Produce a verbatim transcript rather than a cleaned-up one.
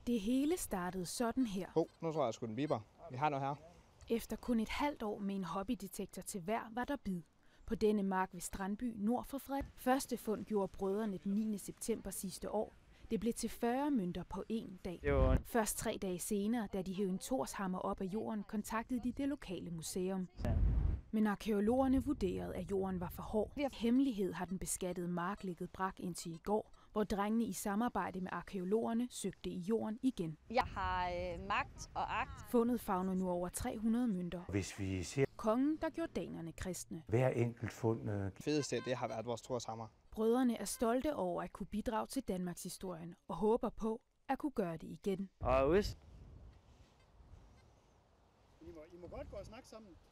Det hele startede sådan her. Oh, nu tror jeg sgu den biber. Vi har noget her. Efter kun et halvt år med en hobbydetektor til hver, var der bid. På denne mark ved Strandby nord for Fred. Første fund gjorde brødrene den niende september sidste år. Det blev til fyrre mønter på én dag. Jo. Først tre dage senere, da de hev en torshammer op af jorden, kontaktede de det lokale museum. Ja. Men arkæologerne vurderede, at jorden var for hård. Ved hemmelighed har den beskattede mark ligget brak indtil i går, hvor drengene i samarbejde med arkæologerne søgte i jorden igen. Jeg har øh, magt og agt. Fundet favner nu over tre hundrede mønter. Hvis vi ser kongen, der gjorde danerne kristne. Hver enkelt fund. Øh... Det fedeste, det har været vores torshammer. Brødrene er stolte over at kunne bidrage til Danmarks historien og håber på at kunne gøre det igen. Og hvis I må, I må godt gå og snakke sammen.